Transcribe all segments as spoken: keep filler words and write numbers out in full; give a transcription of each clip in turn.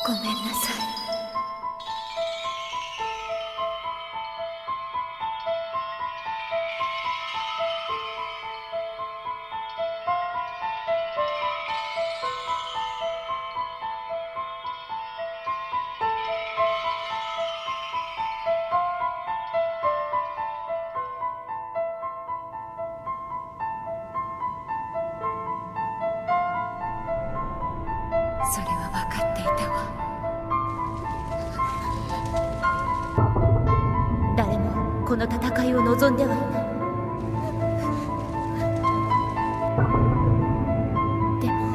ごめんなさい。それは分かっていたわ。誰もこの戦いを望んではいない。でも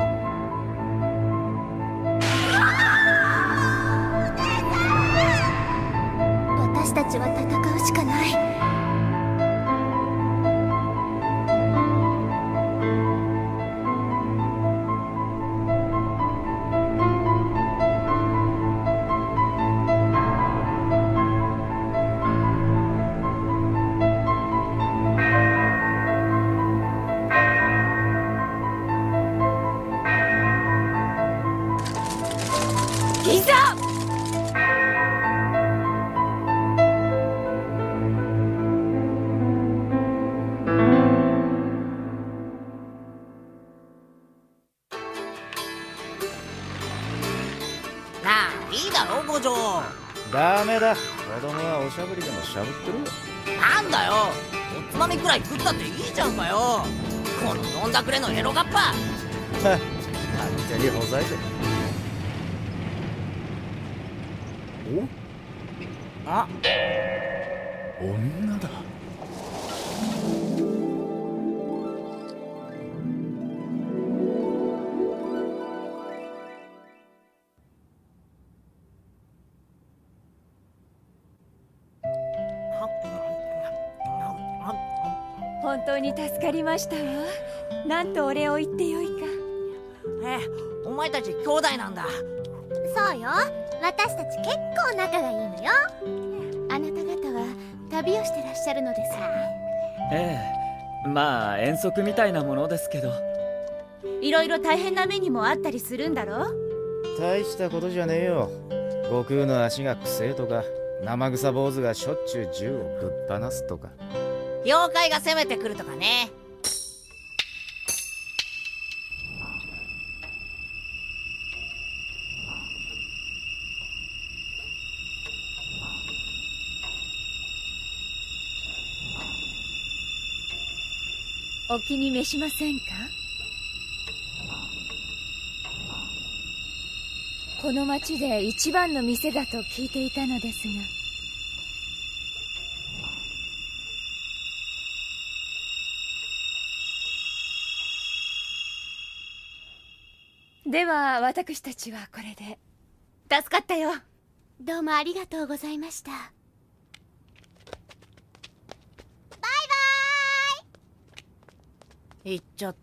私たちは戦うしかない。いざ！ なあ、いいだろ五条。 ダメだ、子供はおしゃぶりでもしゃぶってるよ。 なんだよ、おつまみくらい食ったっていいじゃんかよ。この飲んだくれのエロガッパ。 はっ、勝手にほざいて。おあ、女だ。 本当に助かりましたわ。なんとお礼を言ってよいか。 ええ、お前たち兄弟なんだ。 そうよ、私たち結構仲がいいのよ。あなた方は旅をしてらっしゃるのですわね。 ええ、まあ遠足みたいなものですけど。 いろいろ大変な目にもあったりするんだろ。 大したことじゃねえよ。悟空の足がくせえとか、生臭坊主がしょっちゅう銃をぶっ放すとか、 妖怪が攻めてくるとかね。 お気に召しませんか。この町で一番の店だと聞いていたのですが。では私たちはこれで。助かったよ。 どうもありがとうございました。バイバーイ。 行っちゃった。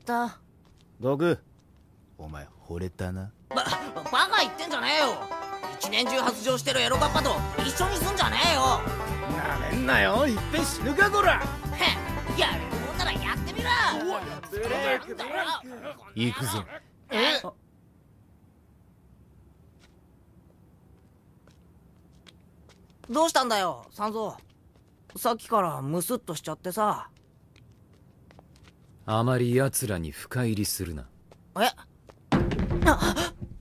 悟空、お前惚れたな。 ば、バカ言ってんじゃねえよ。一年中発情してるエロガッパと一緒にすんじゃねえよ。 なめんなよ、いっぺん死ぬかこら。 へっ、やるもんならやってみろ。 行くぞ。 え？どうしたんだよ、三蔵。さっきからムスッとしちゃってさ。 あまり奴らに深入りするな。 え？あ、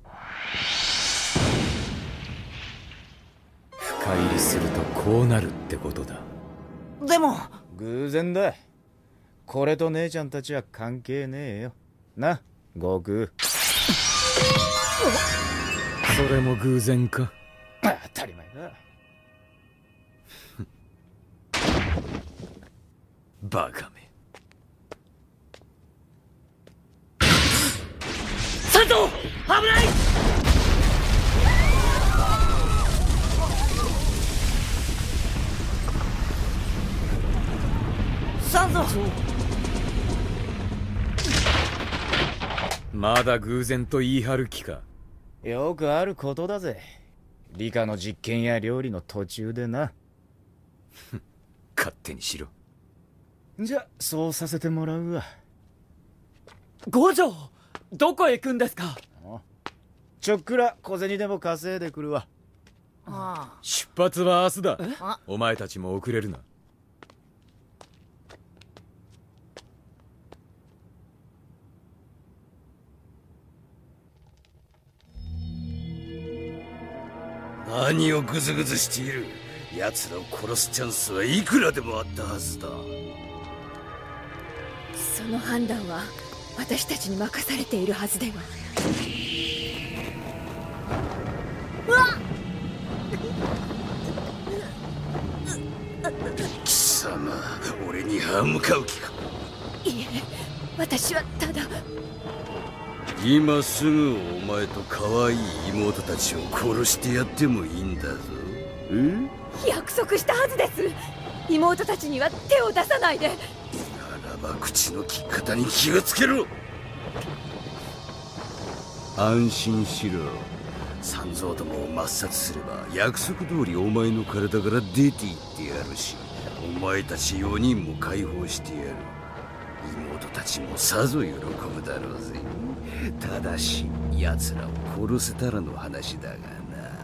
深入りするとこうなるってことだ。 でも偶然だ。これと姉ちゃんたちは関係ねえよな、悟空。 それも偶然か。 当たり前だ。 バカめ。 三蔵、危ない。三蔵。 まだ偶然と言い張る気か。 よくあることだぜ。理科の実験や料理の途中でな。 勝手にしろ。 じゃそうさせてもらうわ。 五条、どこへ行くんですか。 ちちょっくら小銭でも稼いでくるわ。 ああ、 出発は明日だ。 あお前たちも遅れるな。 何をグズグズしている。奴らを殺すチャンスはいくらでもあったはずだ。 その判断は私たちに任されているはずでは。 貴様、俺に歯向かう気か。 いえ、私はただ。 今すぐお前と可愛い妹たちを殺してやってもいいんだぞ。え？ 約束したはずです。妹たちには手を出さないで。 ならば口の利き方に気をつけろ。安心しろ。三蔵どもを抹殺すれば約束通りお前の体から出て行ってやるし、お前たちよにんも解放してやる。妹たちもさぞ喜ぶだろうぜ。ただし奴らを殺せたらの話だがな。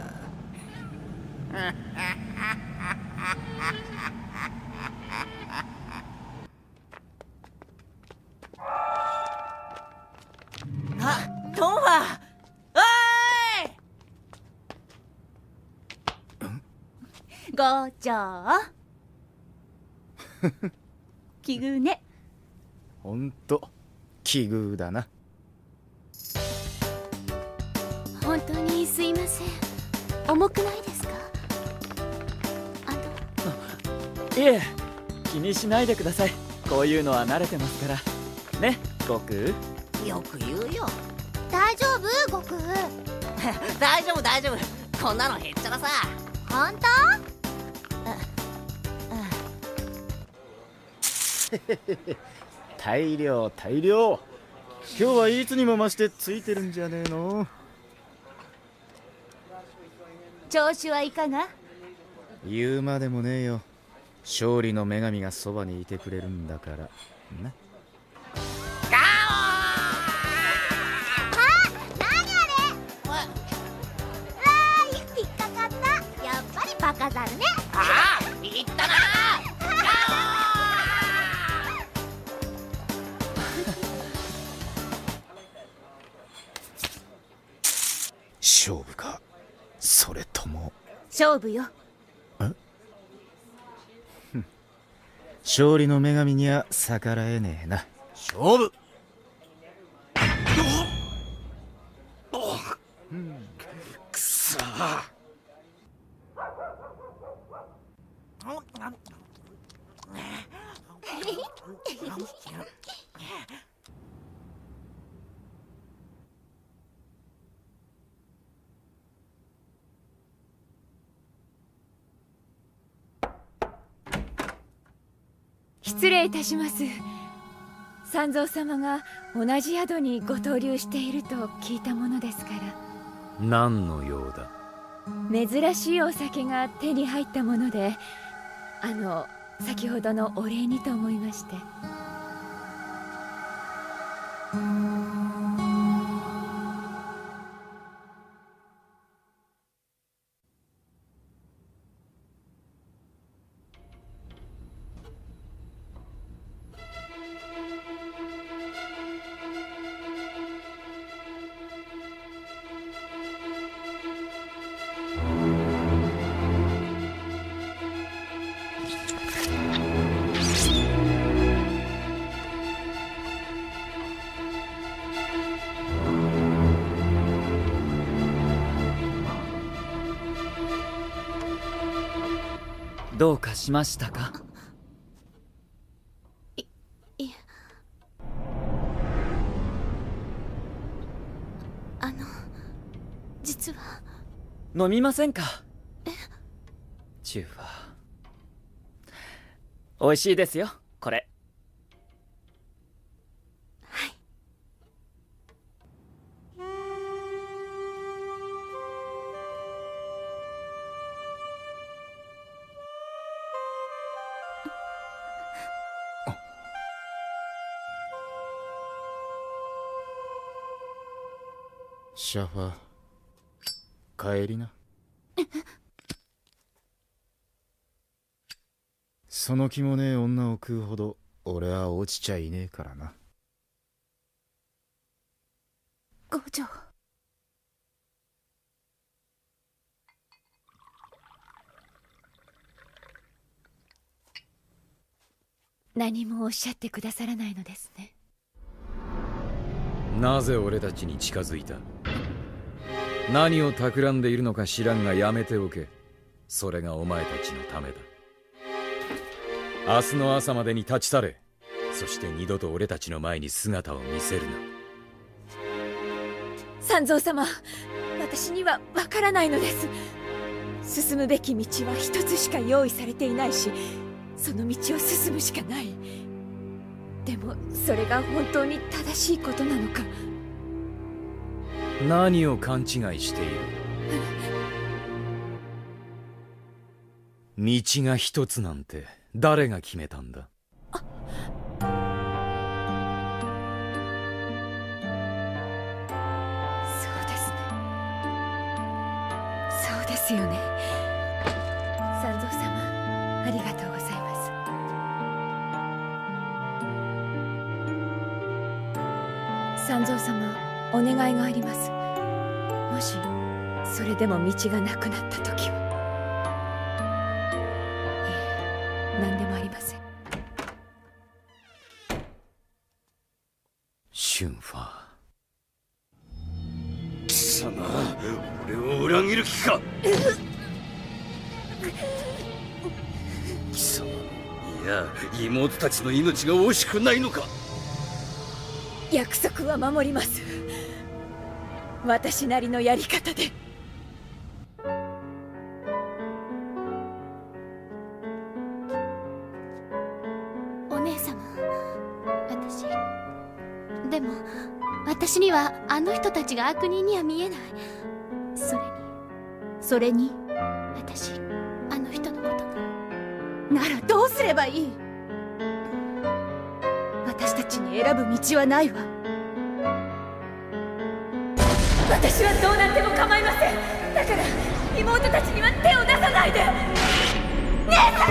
あ、トンファおーい。 ご長奇遇ね。 ほんと奇遇だな。 本当にすいません。重くないですか？あのいえ、気にしないでください。こういうのは慣れてますからね、悟空。 よく言うよ。 大丈夫悟空？ 大丈夫大丈夫、こんなのへっちゃらさ。 本当？ 大量大量。今日はいつにも増してついてるんじゃねえの。 調子はいかが？ 言うまでもねえよ。勝利の女神がそばにいてくれるんだからな。 ガ何あれ？ オー。 わーい、引っかかった。やっぱりバカザルね。 ああ、いったなー。 勝負か、それとも。 勝負よ。 勝利の女神には逆らえねえな。 勝負。くそー。 失礼いたします。三蔵様が同じ宿にご逗留していると聞いたものですから。 何の用だ。 珍しいお酒が手に入ったもので、あの先ほどのお礼にと思いまして。 どうかしましたか？ いいえ、あの実は。 飲みませんか？え？中は美味しいですよ、これ。 はい。 シャファ、 帰りな。その気もねえ女を食うほど俺は落ちちゃいねえからな。 五条。 何もおっしゃってくださらないのですね。 なぜ俺たちに近づいた？何を企んでいるのか知らんがやめておけ。それがお前たちのためだ。明日の朝までに立ち去れ。そして二度と俺たちの前に姿を見せるな。 三蔵様、私にはわからないのです。進むべき道は一つしか用意されていないし、その道を進むしかない。でもそれが本当に正しいことなのか。 何を勘違いしている？道が一つなんて誰が決めたんだ？ そうですね。そうですよね。三蔵様、ありがとうございます。三蔵様、お願いがあります。もしそれでも道がなくなった時は。いえ、何でもありません。 シュンファー。 貴様、俺を裏切る気か。貴様、いや妹たちの命が惜しくないのか。 約束は守ります。私なりのやり方で。 お姉様、私でも私にはあの人たちが悪人には見えない。それにそれに私あの人のことが。 ならどうすればいい？私たちに選ぶ道はないわ。私はどうなっても構いません。だから妹たちには手を出さないで。姉さん、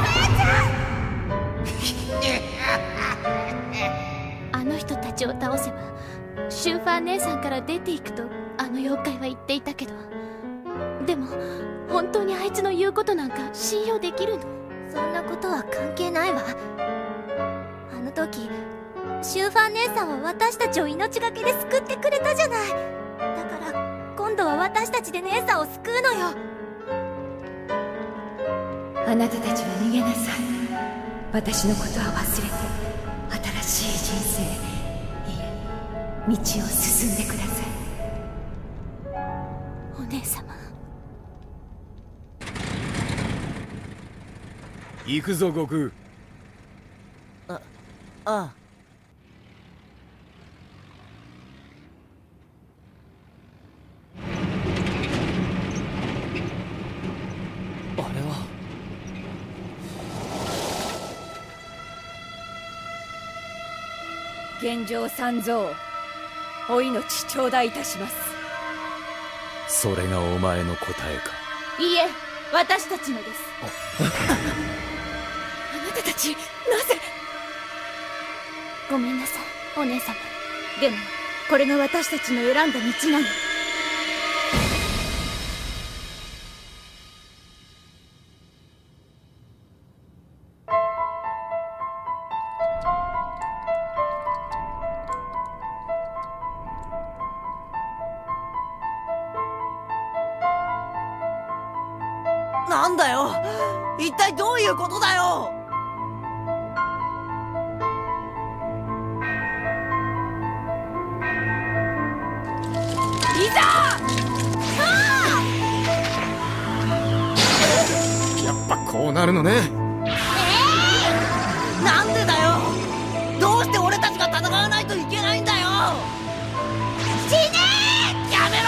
姉ちゃんあの人たちを倒せばシュンファー姉さんから出ていくとあの妖怪は言っていたけど、でも本当にあいつの言うことなんか信用できるの？ そんなことは関係ないわ。あの時シュンファー姉さんは私たちを命がけで救ってくれたじゃない。だから今度は私たちで姉さんを救うのよ。 あなたたちは逃げなさい。私のことは忘れて新しい人生、いえ道を進んでください。 お姉様。 行くぞ悟空。 あああ。あれは現状三蔵、お命頂戴いたします。 それがお前の答えか？ いいえ、私たちのです。 あなたたち、なぜ？ ごめんなさい、お姉様。でもこれが私たちの選んだ道なの。 なんだよ、一体どういうことだよ。いざ！ やっぱこうなるのね。 えー、なんでだよ。どうして俺たちが戦わないといけないんだよ。死ねー！やめろ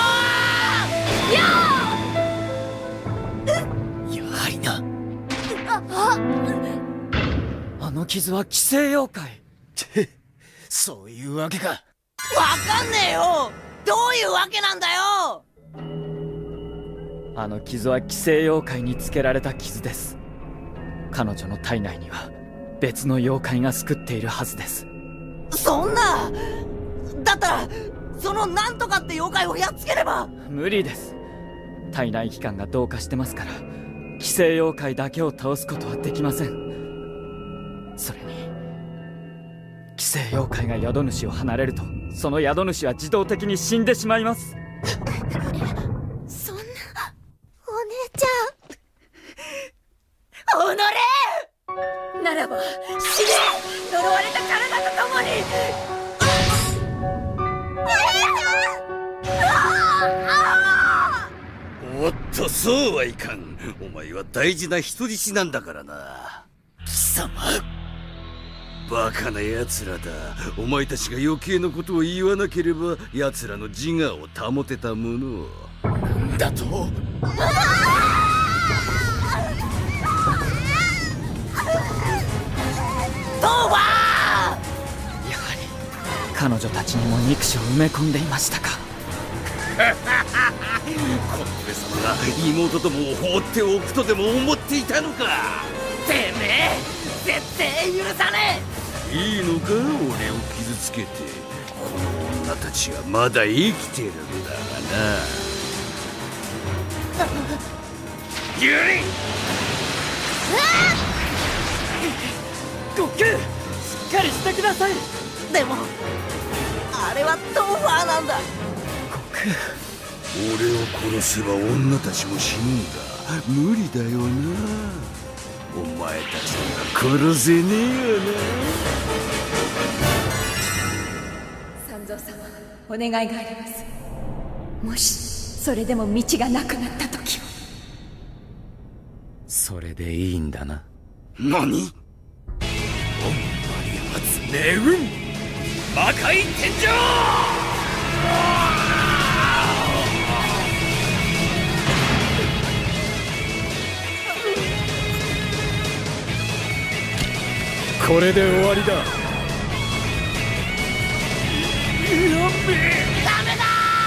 ー！ やはりな。あの傷は寄生妖怪ってそういうわけか。 わかんねえよ。どういうわけなんだよ。 あの傷は寄生妖怪につけられた傷です。彼女の体内には別の妖怪が救っているはずです。 そんな、だったらそのなんとかって妖怪をやっつければ。 無理です。体内器官が同化してますから寄生妖怪だけを倒すことはできません。それに寄生妖怪が宿主を離れるとその宿主は自動的に死んでしまいます。 そんな、お姉ちゃん。 おのれならば死ね、呪われた体と共に。 おっと、そうはいかん。お前は大事な人質なんだからな。貴様、バカな奴らだ。お前たちが余計なことを言わなければ奴らの自我を保てたものを。なんだと。 トーファー！ やはり彼女たちにも憎しを埋め込んでいましたか。 この上様が妹どもを放っておくとでも思っていたのか。 てめえ、絶対許さねえ。いいのか、俺を傷つけて。この女たちはまだ生きてるんだがな。ユリ、 悟空、しっかりしてください。 でもあれはトーファーなんだ。 俺を殺せば女たちも死ぬんだ。無理だよな。お前たちには殺せねえよな。三蔵様、お願いがあります。もしそれでも道がなくなった時は。 それでいいんだな。 何？おんまり発命運魔界天井！ これで終わりだ。 ダメ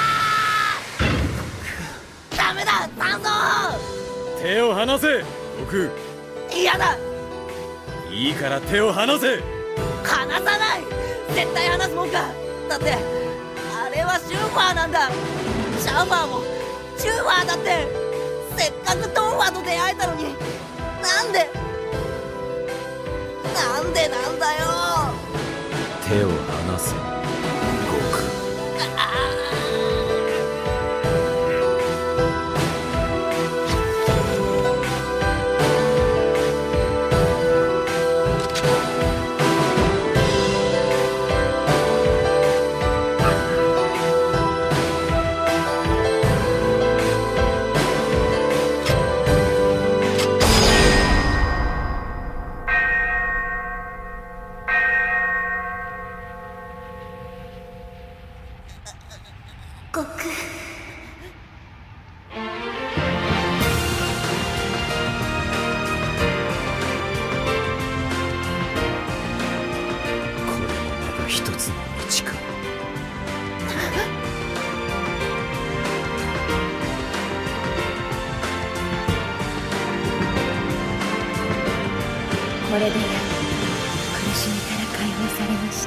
だー！ダメだ、三蔵！ 手を離せ、悟空。 嫌だ。 いいから手を離せ。 離さない。絶対離すもんか。だってあれはシューファーなんだ。シャーファーもシューファーだって。せっかくトーファーと出会えたのに、なんでなんでなんだよ。 手を離せ、悟空。 悟空。 これもまた一つの道か。 これでやっと苦しみから解放されました。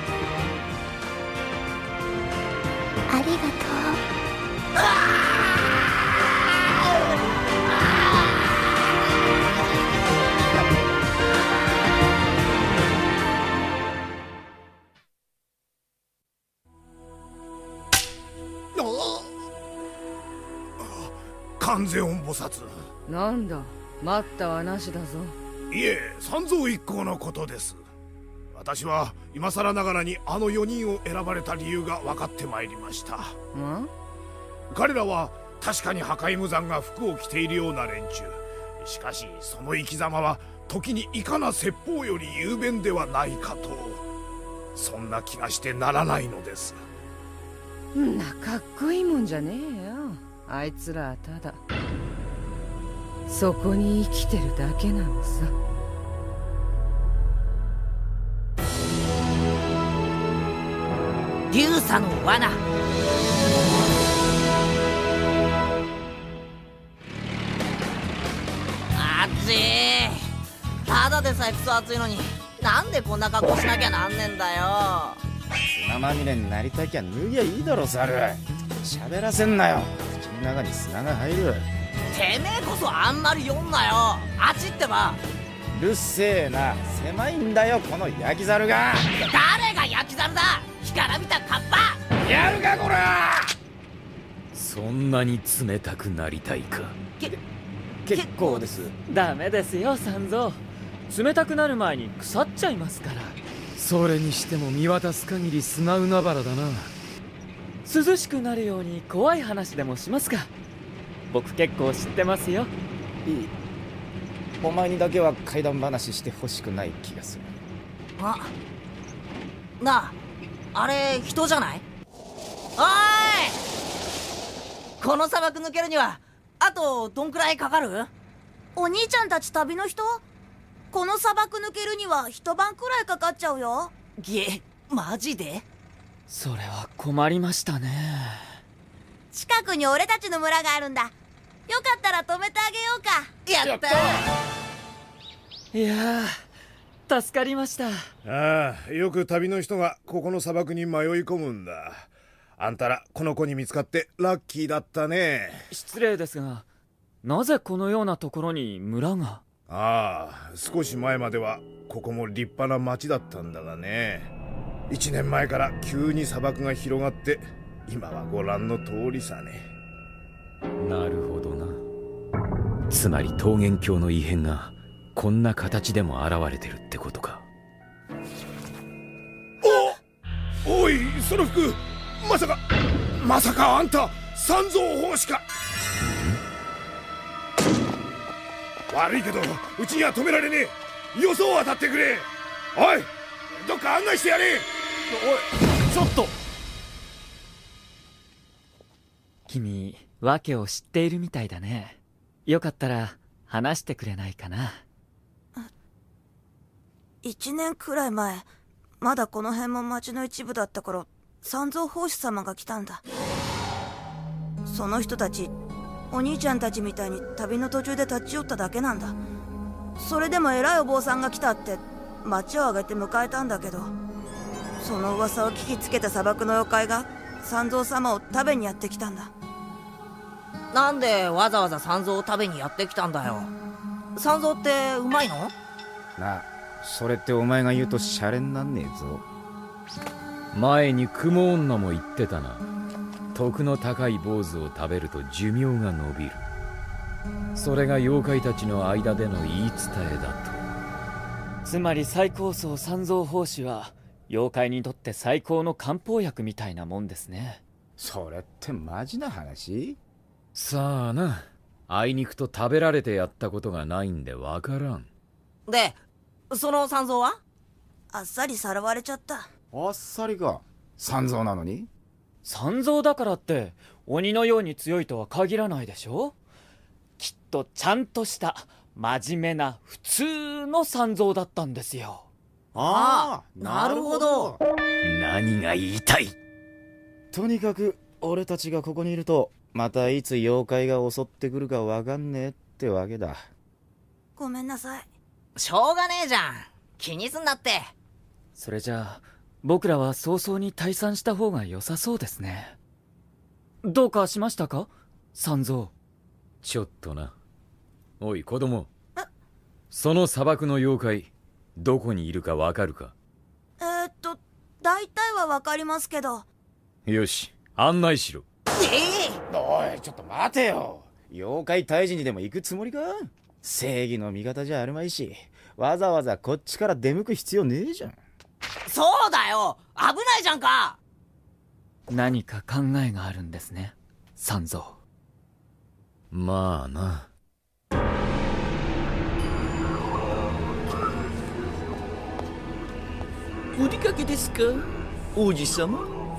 ありがとう。 観世音菩薩。 なんだ、待ったはなしだぞ。 いえ、三蔵一行のことです。私は今更ながらにあのよにんを選ばれた理由が分かってまいりました。 ん？ 彼らは確かに破壊無惨が服を着ているような連中。しかしその生き様は時にいかな説法より雄弁ではないかと、そんな気がしてならないのです。 んなかっこいいもんじゃねえよ。あいつらはただそこに生きてるだけなのさ。 流佐の罠。 ちー、ただでさえクソ暑いのになんでこんな格好しなきゃなんねんだよ。 砂まみれになりたきゃ脱ぎゃいいだろ猿。喋らせんなよ、口の中に砂が入る。 てめえこそあんまり読んなよ、あちってば。 うるせえな、狭いんだよこの焼き猿が。 誰が焼き猿だ、干からびたカッパ。 やるかこら。 そんなに冷たくなりたいか。 け結構です。 ダメですよ三蔵、冷たくなる前に腐っちゃいますから。 それにしても見渡す限り砂海原だな。 涼しくなるように怖い話でもしますか。僕結構知ってますよ。 いい、お前にだけは怪談話してほしくない気がする。 あ、なあ、あれ人じゃない？おーい、この砂漠抜けるにはあとどんくらいかかる？ お兄ちゃんたち旅の人？この砂漠抜けるには一晩くらいかかっちゃうよ。 げ、マジで？ それは困りましたね。 近くに俺たちの村があるんだ。よかったら止めてあげようか。 やったー。いやー、助かりました。 ああ、よく旅の人がここの砂漠に迷い込むんだ。あんたらこの子に見つかってラッキーだったね。 失礼ですが、なぜこのようなところに村が？ ああ、少し前まではここも立派な町だったんだがね。一年前から急に砂漠が広がって今はご覧の通りさね。 なるほどな。つまり桃源郷の異変がこんな形でも現れてるってことか。 おおい、その服まさかまさかあんた三蔵法師か？悪いけどうちには止められねえ。よそを当たってくれ。おい、どっか案内してやれ。 おい、ちょっと。君、訳を知っているみたいだね。よかったら話してくれないかな。 一年くらい前、まだこの辺も町の一部だった頃、三蔵法師様が来たんだ。その人たち、お兄ちゃんたちみたいに旅の途中で立ち寄っただけなんだ。それでも偉いお坊さんが来たって町を挙げて迎えたんだけど、その噂を聞きつけた砂漠の妖怪が三蔵様を食べにやってきたんだ。 なんでわざわざ三蔵を食べにやってきたんだよ。三蔵ってうまいの？ なあ、それってお前が言うとシャレになんねえぞ。 前に雲女も言ってたな。徳の高い坊主を食べると寿命が延びる。それが妖怪たちの間での言い伝えだと。 つまり最高僧三蔵法師は妖怪にとって最高の漢方薬みたいなもんですね。 それってマジな話？ さあな、あいにくと食べられてやったことがないんでわからん。 で、その三蔵は？ あっさりさらわれちゃった。 あっさりか。三蔵なのに？ 三蔵だからって鬼のように強いとは限らないでしょ。きっとちゃんとした真面目な普通の三蔵だったんですよ。 ああ、なるほど。 何が言いたい？ とにかく俺たちがここにいるとまたいつ妖怪が襲ってくるかわかんねえってわけだ。 ごめんなさい。 しょうがねえじゃん、気にすんなって。 それじゃあ僕らは早々に退散した方が良さそうですね。どうかしましたか三蔵？ ちょっとな。おい子供、その砂漠の妖怪どこにいるかわかるか？ えー、っと大体はわかりますけど。 よし、案内しろ。 ええー、おいちょっと待てよ。妖怪退治にでも行くつもりか？正義の味方じゃあるまいし、わざわざこっちから出向く必要ねえじゃん。 そうだよ、危ないじゃんか。 何か考えがあるんですね三蔵。 まあな。 お出かけですか王子様？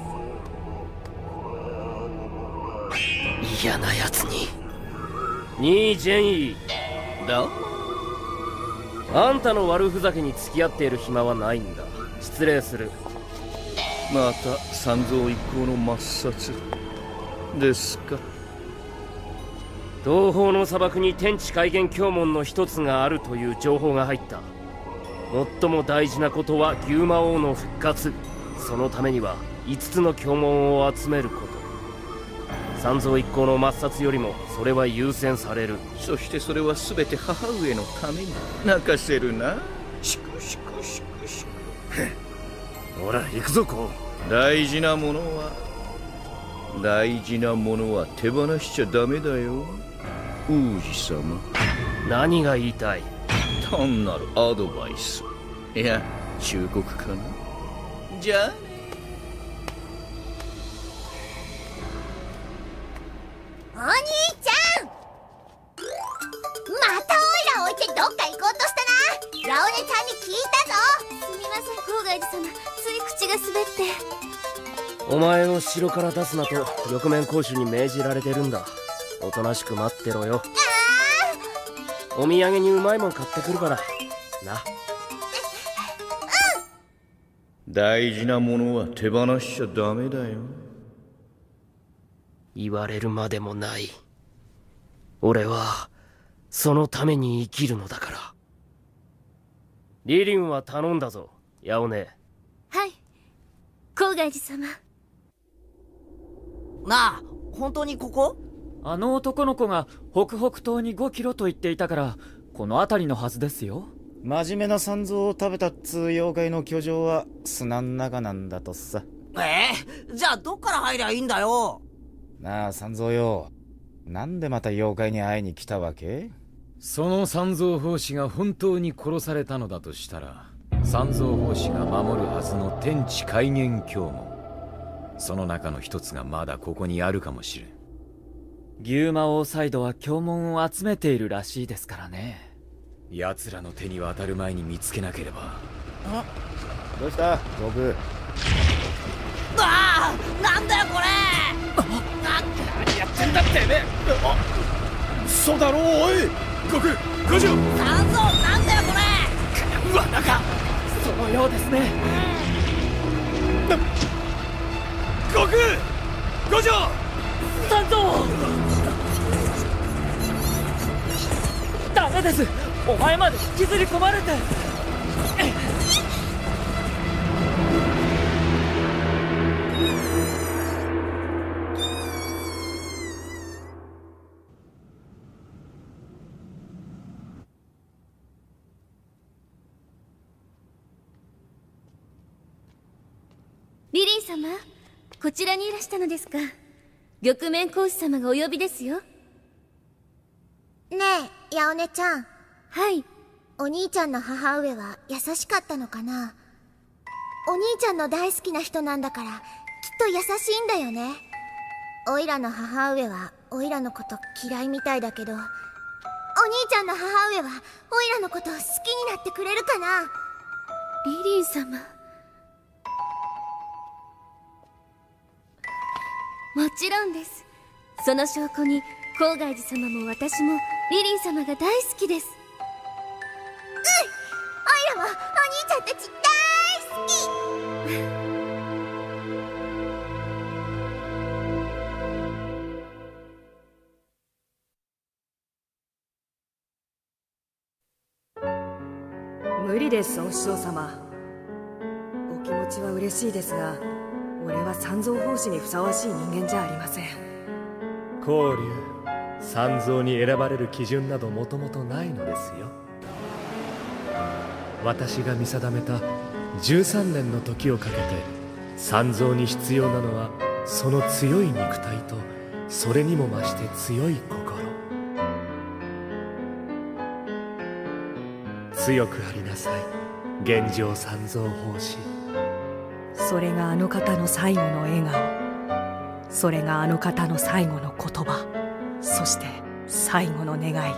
嫌なやつに。 にいジェンイだ。あんたの悪ふざけに付き合っている暇はないんだ。失礼する。 また三蔵一行の抹殺ですか？ 東方の砂漠に天地開元経文の一つがあるという情報が入った。最も大事なことは牛魔王の復活。そのためには五つの経文を集めること。三蔵一行の抹殺よりもそれは優先される。 そしてそれは全て母上のために。泣かせるな。シクシクシクシク。 ほら行くぞこう。大事なものは大事なものは手放しちゃダメだよ、王子様。 何が言いたい？ 単なるアドバイス、いや忠告かな。じゃあね。 お兄ちゃん、またオイラ置いてどっか行こうとしたな。ラオネちゃんに聞いたぞ。 すみません、郊外寺様、つい口が滑って。 お前を城から出すなと玉面公主に命じられてるんだ。おとなしく待ってろよ。お土産にうまいもん買ってくるからな。 大事なものは手放しちゃダメだよ。 言われるまでもない。俺はそのために生きるのだから。リリンは頼んだぞ、ヤオネ。 はい、郊外寺様。 なあ、本当にここ？ あの男の子が北北東にごキロと言っていたから、この辺りのはずですよ。 真面目な三蔵を食べたっつう妖怪の居城は砂ん中なんだとさ。 ええ、じゃあどっから入りゃいいんだよ。 なあ三蔵よ、なんでまた妖怪に会いに来たわけ？ その三蔵法師が本当に殺されたのだとしたら、三蔵法師が守るはずの天地開元経文、その中の一つがまだここにあるかもしれん。 牛魔王サイドは経文を集めているらしいですからね。 奴らの手に渡る前に見つけなければ。 どうした悟空？ ああ、なんだよこれ。 何やってんだってめえ。嘘だろおい悟空、五条。 三蔵、なんだよこれ。 うわ、なんかそのようですね。 悟空、五条。 三蔵、ダメです。お前まで引きずり込まれて。 リリン様、こちらにいらしたのですか。玉面講師様がお呼びですよ。 ねえ、ヤオネちゃん。 はい。 お兄ちゃんの母上は優しかったのかな。お兄ちゃんの大好きな人なんだから、きっと優しいんだよね。おいらの母上はおいらのこと嫌いみたいだけど、お兄ちゃんの母上はおいらのこと好きになってくれるかな。 リリン様、もちろんです。その証拠に郊外寺様も私もリリン様が大好きです。 うん、おいらもお兄ちゃんたち大好き。 無理です、お師匠様。お気持ちは嬉しいですが、俺は三蔵法師にふさわしい人間じゃありません。 光龍、三蔵に選ばれる基準などもともとないのですよ。私が見定めたじゅうさんねんの時をかけて、三蔵に必要なのはその強い肉体と、それにも増して強い心。強くありなさい、現状三蔵法師。 それがあの方の最後の笑顔、それがあの方の最後の言葉、そして最後の願い。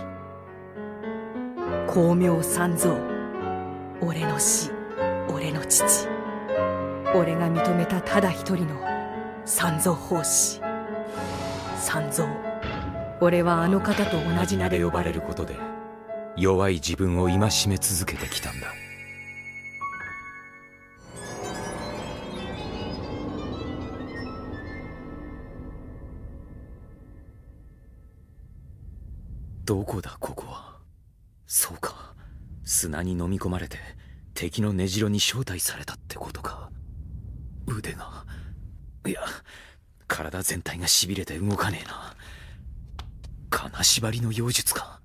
光明三蔵、俺の死、俺の父、俺が認めたただ一人の三蔵法師。三蔵、俺はあの方と同じ名で呼ばれることで弱い自分を戒め続けてきたんだ。 どこだここは。そうか、砂に飲み込まれて敵の根城に招待されたってことか。腕が、いや体全体がしびれて動かねえな。金縛りの妖術か。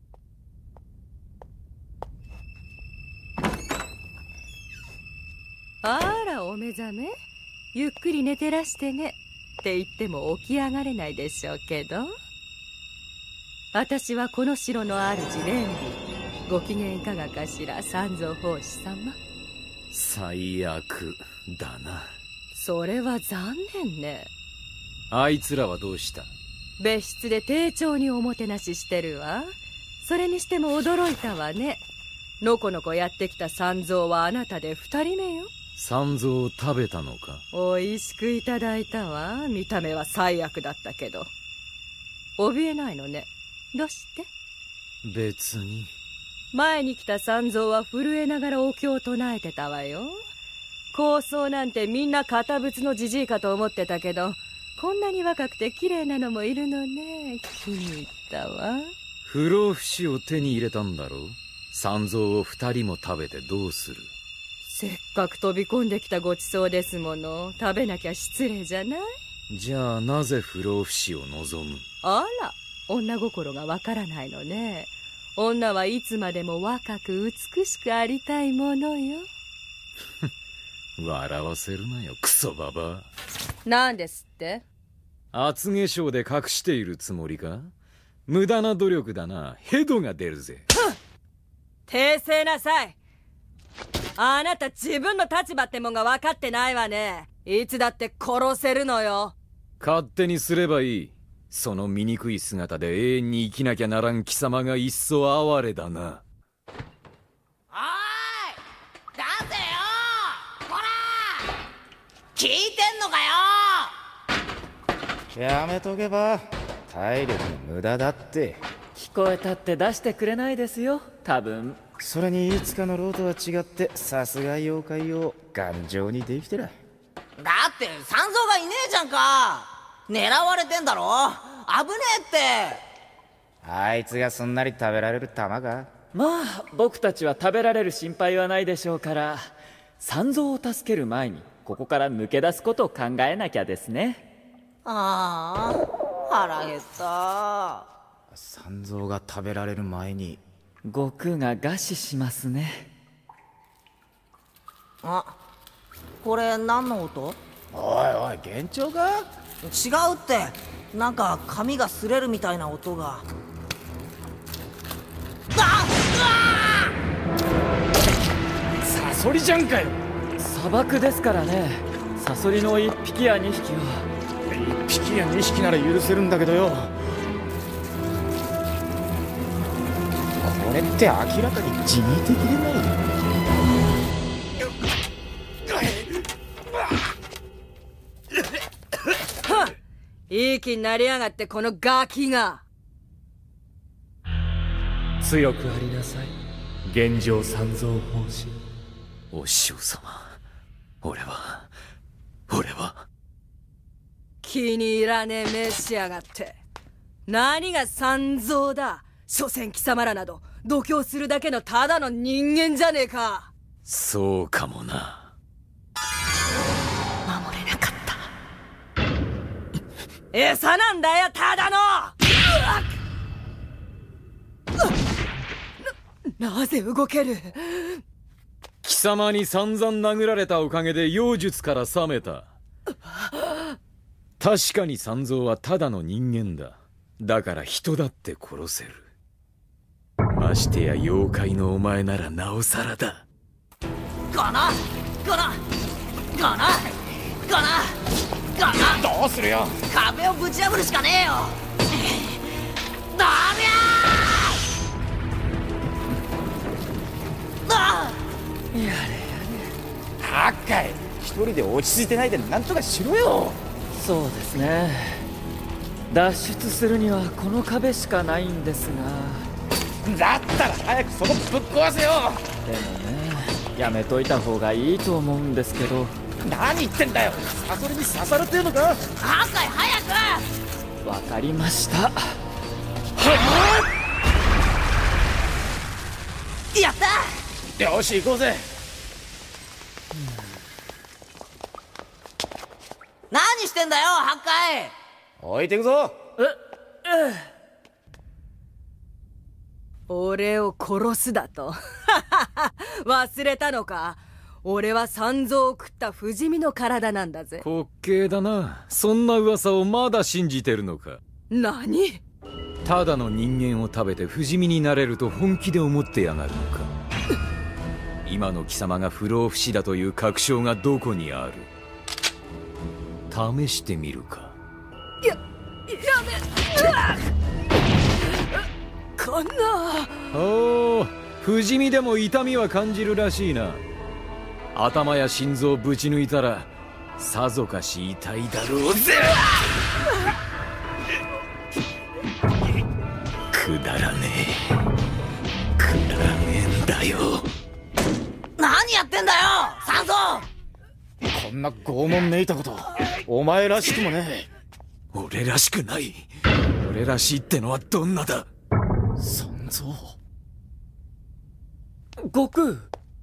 あら、お目覚め。ゆっくり寝てらしてね。って言っても起き上がれないでしょうけど。私はこの城の主レンリー。ご機嫌いかがかしら、三蔵法師様。 最悪だな。 それは残念ね。 あいつらはどうした？ 別室で丁重におもてなししてるわ。それにしても驚いたわね。のこのこやってきた三蔵はあなたで二人目よ。 三蔵を食べたのか？ おいしくいただいたわ。見た目は最悪だったけど。怯えないのね。どうして？ 別に。 前に来た三蔵は震えながらお経を唱えてたわよ。高僧なんてみんな堅物のじじいかと思ってたけど、こんなに若くて綺麗なのもいるのね。気に入ったわ。 不老不死を手に入れたんだろう。三蔵を二人も食べてどうする？ せっかく飛び込んできたごちそうですもの。食べなきゃ失礼じゃない？ じゃあなぜ不老不死を望む？ あら、女心がわからないのね。女はいつまでも若く美しくありたいものよ。 笑わせるなよ、クソババア。 なんですって？ 厚化粧で隠しているつもりか？無駄な努力だな。ヘドが出るぜ。 訂正なさい。あなた自分の立場ってもんが分かってないわね。いつだって殺せるのよ。 勝手にすればいい。その醜い姿で永遠に生きなきゃならん貴様が一層哀れだな。 おーい、出せよ。ほら聞いてんのかよ。 やめとけば。体力の無駄だって。 聞こえたって出してくれないですよ、多分。 それにいつかのローとは違って、さすが妖怪よ、頑丈にできてら。 だって三蔵がいねえじゃんか。狙われてんだろ。危ねえって。 あいつがすんなり食べられる玉か？ まあ僕たちは食べられる心配はないでしょうから、三蔵を助ける前にここから抜け出すことを考えなきゃですね。 ああ、腹減った。 三蔵が食べられる前に悟空が餓死しますね。 あ、これ何の音？ おいおい、幻聴か？ 違うって。なんか髪が擦れるみたいな音が。あっ、 サソリじゃんかよ。 砂漠ですからね。サソリの一匹や二匹は。 一匹や二匹なら許せるんだけどよ。これって明らかに地味的でない？ いい気になりやがって、このガキが。 強くありなさい、現状三蔵法師。 お師匠様、俺は俺は気に入らねえ目しやがって。何が三蔵だ。所詮貴様らなど度胸するだけのただの人間じゃねえか。 そうかもな。 守れなかった。餌なんだよ、ただの。な、なぜ動ける？ 貴様に散々殴られたおかげで妖術から覚めた。確かに三蔵はただの人間だ。だから人だって殺せる。ましてや妖怪のお前ならなおさらだ。 このこのこのこのこのどうするよ。 壁をぶち破るしかねえよ。ダメー。あやれやれ。 はっかい、一人で落ち着いてないでなんとかしろよ。 そうですね。脱出するにはこの壁しかないんですが。 だったら早くそこぶっ壊せよ。 でもね、やめといた方がいいと思うんですけど。 何言ってんだよ。サソリに刺されてるのか？ はっかい、早く。 わかりました。はっやった。 よし行こうぜ。 何してんだよ八海。 置いてくぞ。 ええ俺を殺すだと忘れたのか。俺は三蔵を食った不死身の体なんだぜ。 滑稽だな。そんな噂をまだ信じてるのか。 何？ ただの人間を食べて不死身になれると本気で思ってやがるのか。今の貴様が不老不死だという確証がどこにある？試してみるか。 や、やめ、うわっこんな。 おお、不死身でも痛みは感じるらしいな。頭や心臓をぶち抜いたらさぞかし痛いだろうぜ。くだらねえ、くだらねえんだよ。 何やってんだよ三蔵。 こんな拷問めいたことお前らしくもねえ。 俺らしくない。俺らしいってのはどんなだ。 三蔵、 悟空。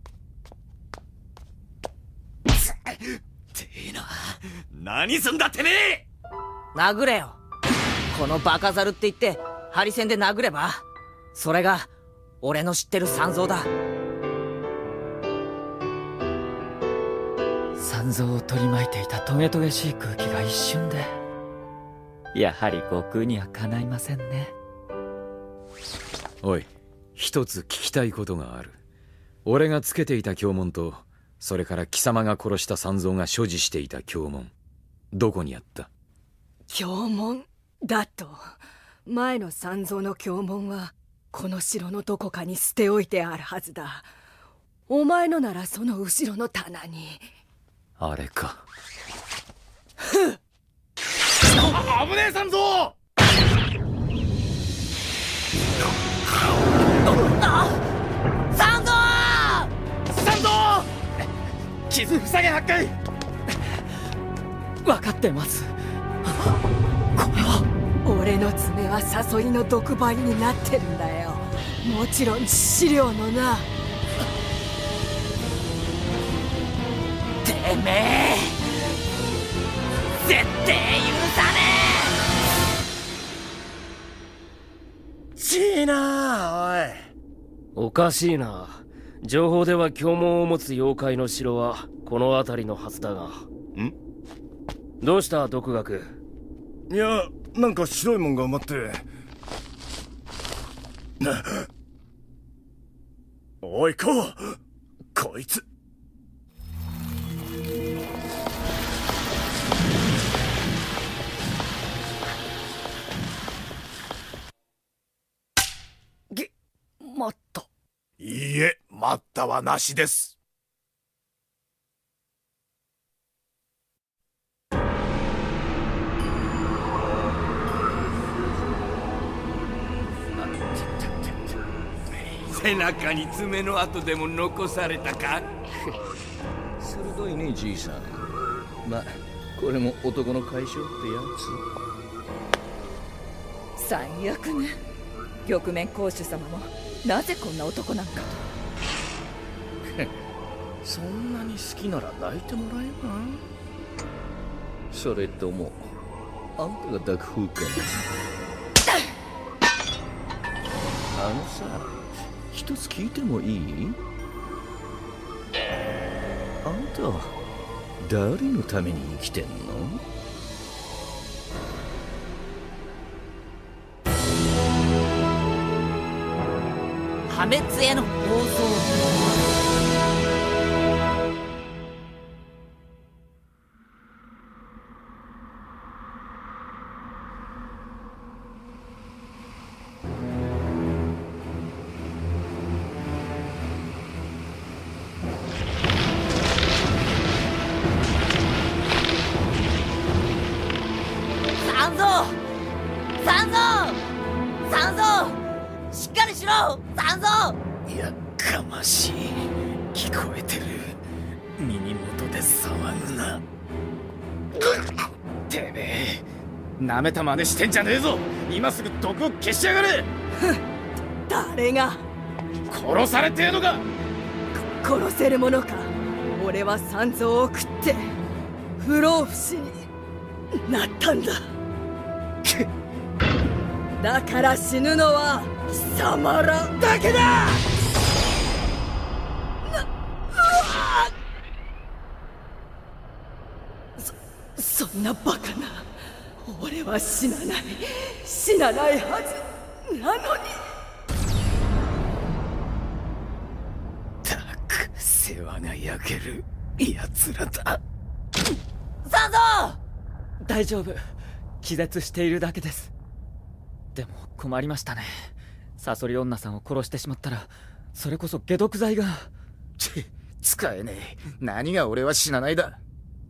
てえな、何すんだてめえ。 殴れよ。このバカザルって言ってハリセンで殴れば、それが俺の知ってる三蔵だ。 三蔵を取り巻いていたトゲトゲしい空気が一瞬で、やはり悟空にはかないませんね。 おい、一つ聞きたいことがある。俺がつけていた経文と、それから貴様が殺した三蔵が所持していた経文、どこにあった？ 経文だと。前の三蔵の経文はこの城のどこかに捨ておいてあるはずだ。お前のならその後ろの棚に。 あれか。 ふっあ危ねえ三蔵。 三蔵三蔵、傷塞げ八海。 分かってます。 これは俺の爪はサソリの毒針になってるんだよ。もちろん致死量のな。 てめえ絶対許さねえ。ちいなおい。おかしいな。情報では経文を持つ妖怪の城はこの辺りのはずだが。ん？どうした独学？ いや、なんか白いもんが埋まって。おいこう、こいつ。 げ、待った。 いいえ、待ったはなしです。 背中に爪の跡でも残されたか。鋭いねじいさん。ま、これも男の解消ってやつ。最悪ね。玉面公主様もなぜこんな男なんかと。 そんなに好きなら抱いてもらえば。それともあんたが抱く方かな。あのさ、一つ聞いてもいい？あんた誰のために生きてんの？ 破滅への暴走。三蔵三蔵三蔵、しっかりしろ三蔵。 やかましい。聞こえてる。耳元で騒ぐな。 てめえ、なめた真似してんじゃねえぞ。今すぐ毒を消しやがれ。 誰が殺されてえのか。 殺せるものか。俺は三蔵を食って不老不死になったんだ。だから死ぬのは貴様らだけだ。な、そ、そんなバカな。俺は死なない、死なないはずなのに。 たく世話が焼ける奴らだ。 三蔵！ 大丈夫、気絶しているだけです。でも困りましたね。サソリ女さんを殺してしまったら、それこそ解毒剤が。 ち使えねえ。何が俺は死なないだ。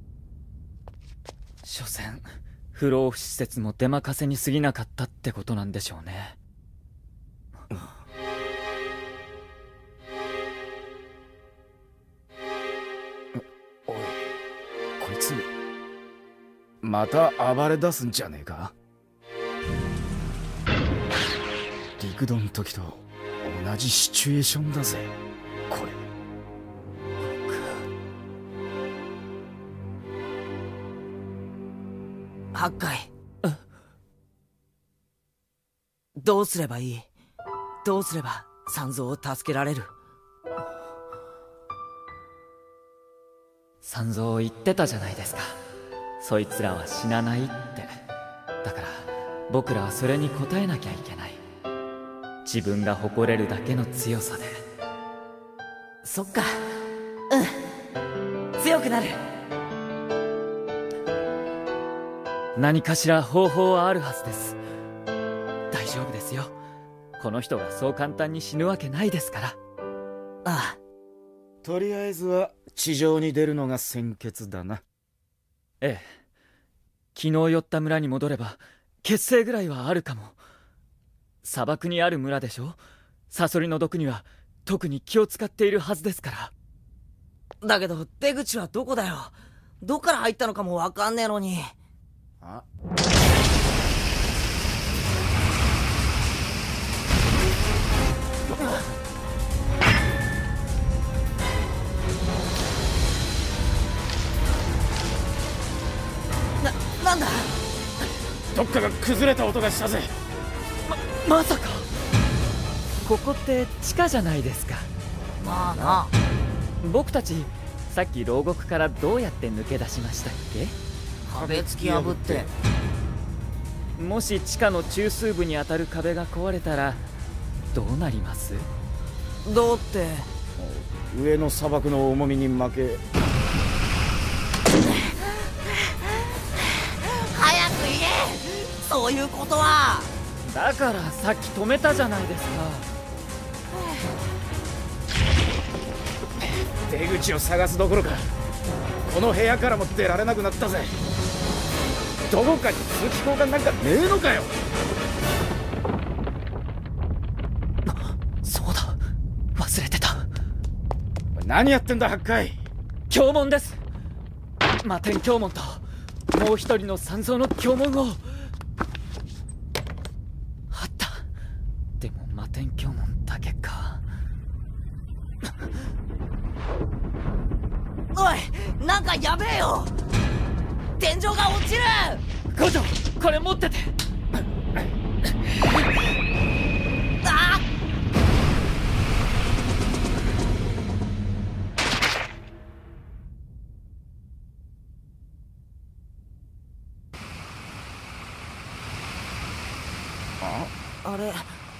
所詮不老不死説も出任せに過ぎなかったってことなんでしょうね。 おい、こいつまた暴れ出すんじゃねえか。陸道の時と同じシチュエーションだぜこれ。 八海、どうすればいい？どうすれば三蔵を助けられる？ 三蔵言ってたじゃないですか。そいつらは死なないって。だから僕らはそれに応えなきゃいけない。自分が誇れるだけの強さで。 そっか、うん、強くなる。 何かしら方法はあるはずです。大丈夫ですよ。この人がそう簡単に死ぬわけないですから。 ああ、 とりあえずは地上に出るのが先決だな。 ええ、昨日寄った村に戻れば血清ぐらいはあるかも。砂漠にある村でしょ。サソリの毒には特に気を使っているはずですから。 だけど出口はどこだよ。どっから入ったのかもわかんねえのに。 あ、 な、なんだ。 どっかが崩れた音がしたぜ。 ま、まさかここって地下じゃないですか。 まあな。 僕たちさっき牢獄からどうやって抜け出しましたっけ？ 壁突き破って。 もし地下の中枢部に当たる壁が壊れたらどうなります？ どうって、 上の砂漠の重みに負け。 早く言え。そういうことは。 だからさっき止めたじゃないですか。 出口を探すどころかこの部屋からも出られなくなったぜ。どこかに通気口がなんかねえのかよ。 そうだ、忘れてた。 何やってんだ八海。 経文です。魔天経文ともう一人の三蔵の経文を。あった。でも魔天経文だけか。 おい、なんかやべえよ。天井が落ちる。 校長、これ持ってて。 ああれ、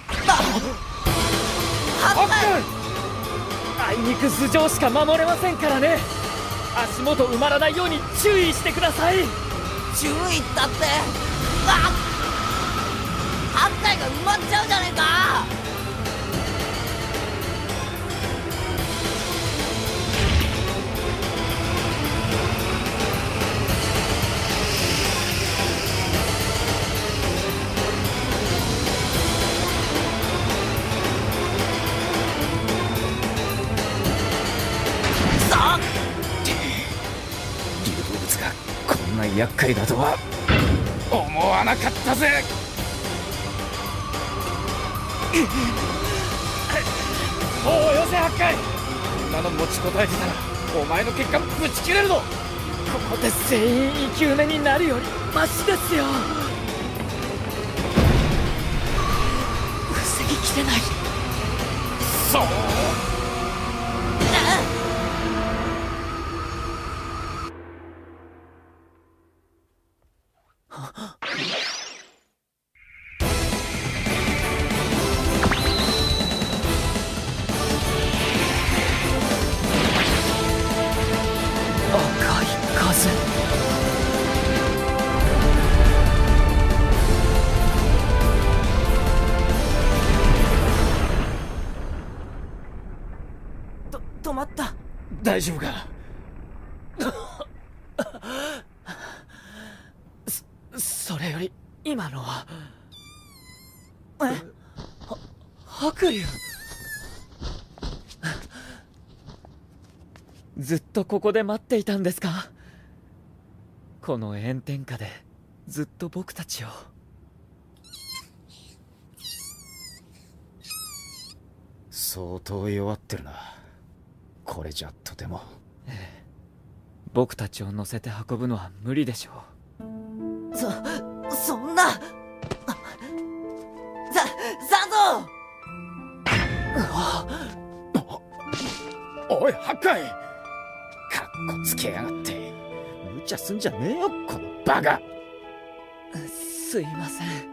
あいにく頭上しか守れませんからね。足元埋まらないように注意してください。 注意ったって。あっ、八海が埋まっちゃうじゃねえか。 こんな厄介だとは思わなかったぜ。 せ八海。こんなの持ちこたえてたらお前の血管ぶち切れるぞ。 ここで全員生き埋めになるよりマシですよ。防ぎきれない。 そう。 止まった。 大丈夫か。そそれより今のはえは白龍。ずっとここで待っていたんですか。この炎天下でずっと僕たちを。 相当弱ってるな。これじゃとても。 ええ、僕たちを乗せて運ぶのは無理でしょう。そそんな。さ三蔵。おい八海、かっこつけやがって。無茶すんじゃねえよこのバカ。 すいません。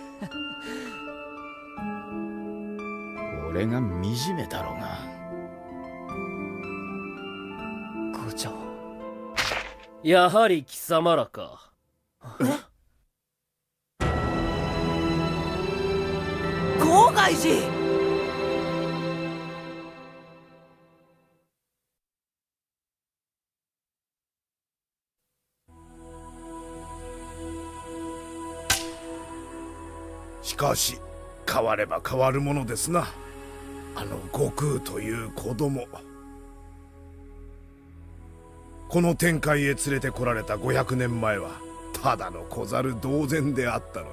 俺が惨めだろうな。 校長。 やはり貴様らか。 郊外寺。 しかし変われば変わるものですな。あの悟空という子供。この天界へ連れてこられたごひゃくねんまえはただの小猿同然であったのに。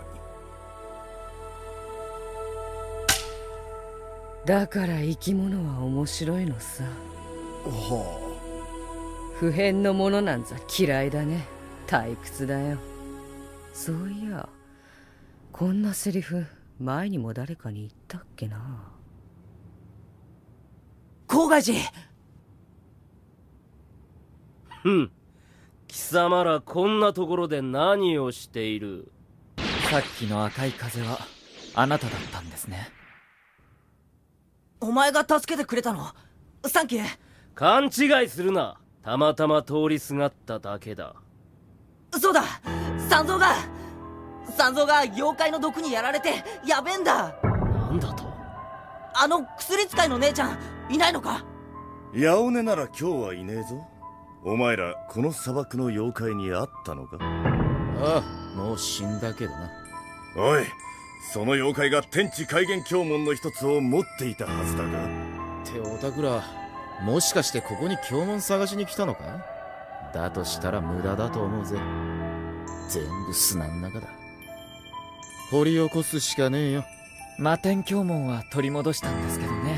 だから生き物は面白いのさ。 はあ、不変のものなんざ嫌いだね。退屈だよ。そういやこんなセリフ前にも誰かに言ったっけな。 郊外寺。 ふん、貴様らこんなところで何をしている。 さっきの赤い風はあなただったんですね。 お前が助けてくれたの。サンキュー。 勘違いするな。たまたま通りすがっただけだ。 そうだ、三蔵が三蔵が妖怪の毒にやられてやべえんだ。 なんだと。 あの薬使いの姉ちゃんいないのか。 八尾根なら今日はいねえぞ。お前らこの砂漠の妖怪に会ったのか。 ああ、もう死んだけどな。 おい、その妖怪が天地開元経文の一つを持っていたはずだが。 っておたくらもしかしてここに経文探しに来たのか。だとしたら無駄だと思うぜ。全部砂の中だ。掘り起こすしかねえよ。 魔天経文は取り戻したんですけどね。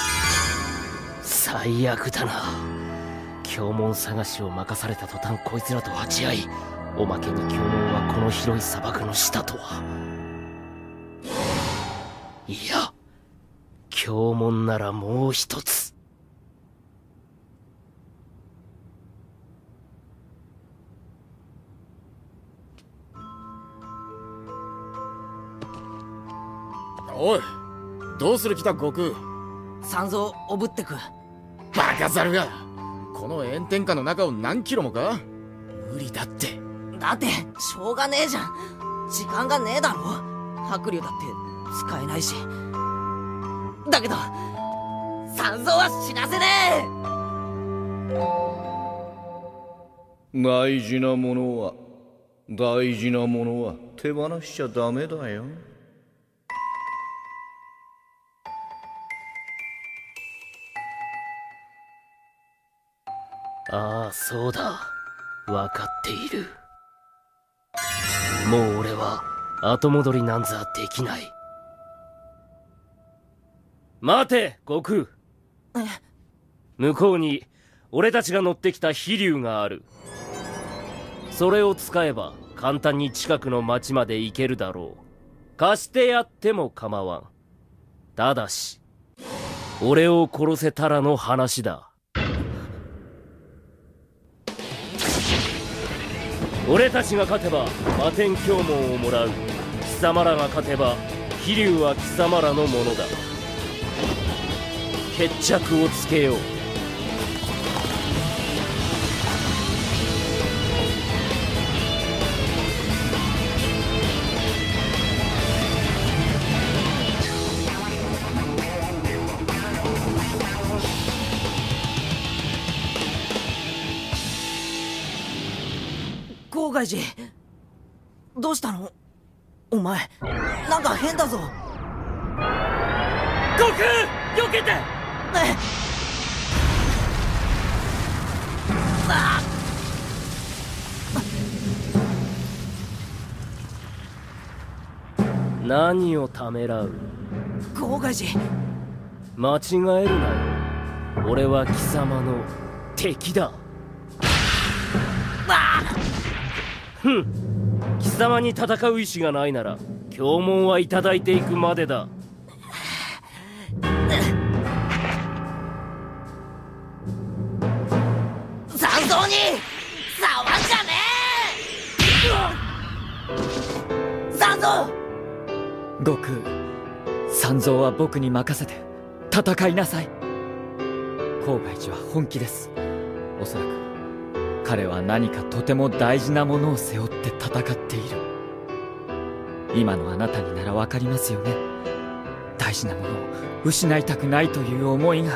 最悪だな。経文探しを任された途端こいつらと鉢合い、おまけに経文はこの広い砂漠の下とは。いや、経文ならもう一つ。 おい、どうする気だ悟空。 三蔵おぶってく。 バカザルがこの炎天下の中を何キロもか。無理だって。 だってしょうがねえじゃん。時間がねえだろ。白龍だって使えないし。だけど三蔵は死なせねえ。大事なものは大事なものは手放しちゃダメだよ。 ああ、そうだ。わかっている。もう俺は後戻りなんざできない。待て、悟空。 向こうに俺たちが乗ってきた飛竜がある。それを使えば簡単に近くの町まで行けるだろう。貸してやっても構わん。ただし俺を殺せたらの話だ。俺たちが勝てば魔天教門をもらう。貴様らが勝てば飛竜は貴様らのものだ。決着をつけよう。 郊外寺、どうしたのお前。なんか変だぞ。 悟空、避けて。 えあ何をためらう。 郊外寺、 間違えるなよ。俺は貴様の敵だ。ふん、貴様に戦う意志がないなら教文はいただいていくまでだ。 残像に触んじゃねえ。残像、 悟空、三蔵は僕に任せて戦いなさい。郊外寺は本気です。おそらく彼は何かとても大事なものを背負って戦っている。今のあなたにならわかりますよね。大事なものを失いたくないという思いが。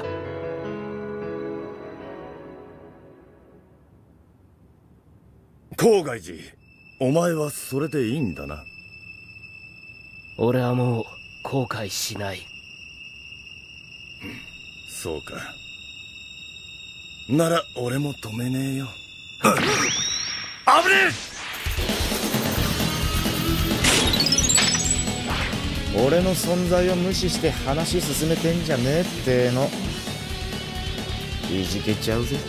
郊外寺、お前はそれでいいんだな。 俺はもう後悔しない。 そうか。なら俺も止めねえよ。危ねえ。俺の存在を無視して話進めてんじゃねえっての。いじけちゃうぜ。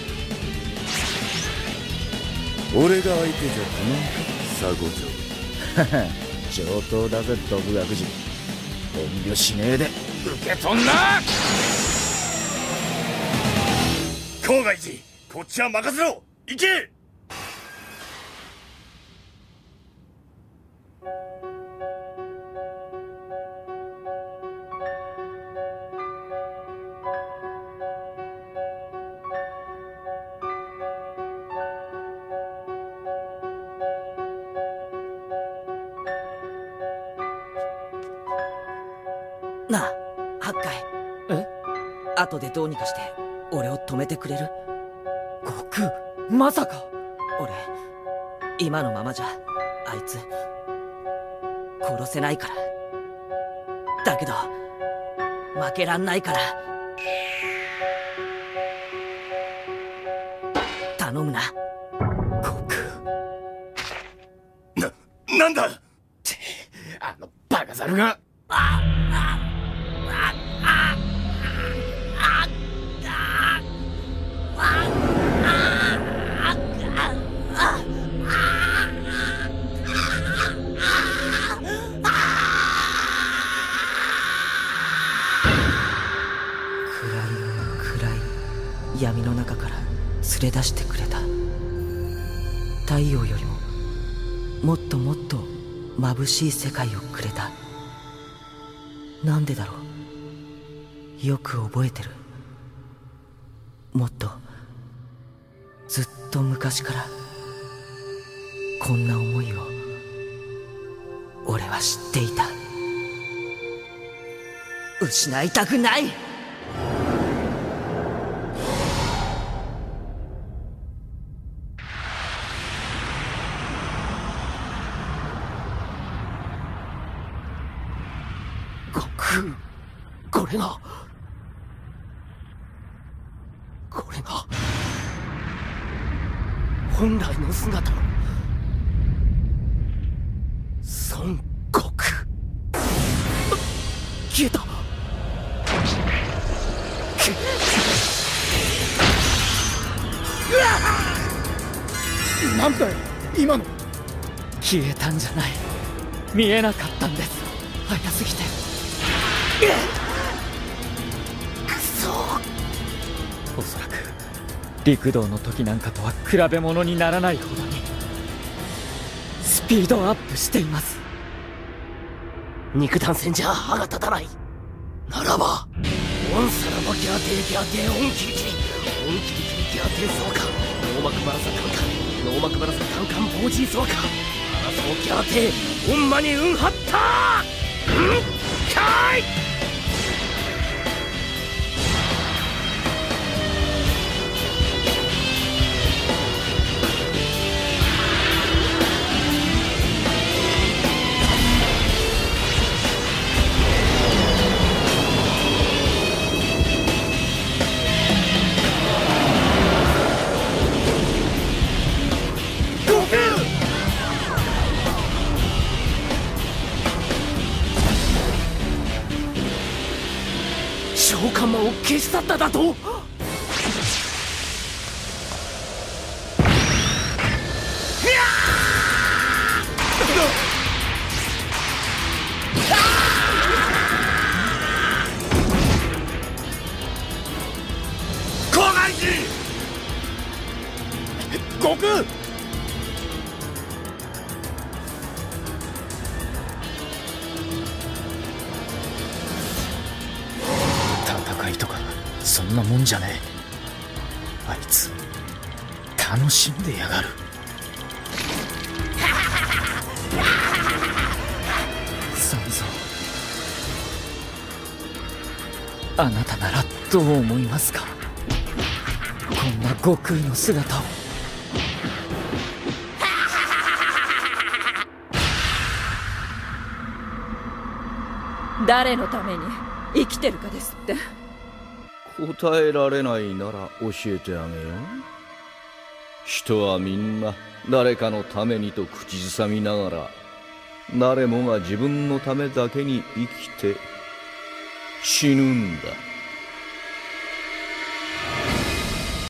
俺が相手じゃ頼むか、佐護城。上等だぜ独学寺。遠慮しねえで受け取んな。 郊外寺、こっちは任せろ。行け。 なあ、八海。 え？ 後でどうにかして俺を止めてくれる？ 悟空、まさか。 俺、今のままじゃあいつ殺せないから。だけど負けらんないから頼むな。 悟空。 な、なんだって、 あのバカザルが。 あああああ闇の中から連れ出してくれた。太陽よりももっともっと眩しい世界をくれた。なんでだろう。よく覚えてる。もっとずっと昔からこんな思いを俺は知っていた。失いたくない。 これがこれが本来の姿の孫悟空。消えた。 なんだよ今の。 消えたんじゃない、見えなかったんです、早すぎて。 くそ。 おそらく陸道の時なんかとは比べ物にならないほどにスピードアップしています。 肉弾戦じゃ歯が立たない。ならばオンサラバギャーテーギャーテーオンキリキリオンキリキリギャーテーソワカノーマクバラサカンカンノーマクバラサカンカンボージーソワカアラソーギャーテーオンマにウンハッターうんかい。召喚魔を消し去っただと。 郊外人悟空。 戦いとかそんなもんじゃねえ。あいつ楽しんでやがる。三蔵、あなたならどう思いますか、こんな悟空の姿を。 誰のために生きてるかですって。 答えられないなら教えてあげよう。人はみんな誰かのためにと口ずさみながら、誰もが自分のためだけに生きて死ぬんだ。